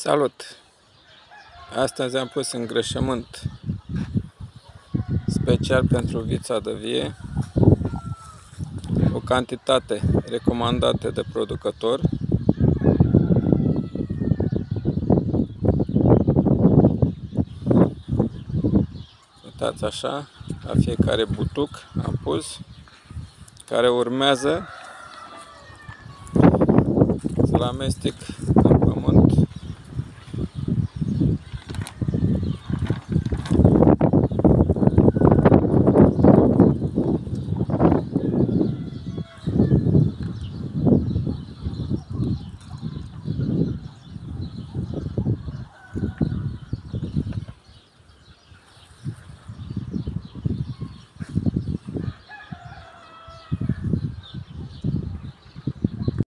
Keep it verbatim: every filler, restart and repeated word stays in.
Salut! Astăzi am pus îngrășământ special pentru vița de vie, o cantitate recomandată de producător. Uitați așa, la fiecare butuc am pus, care urmează să-l amestec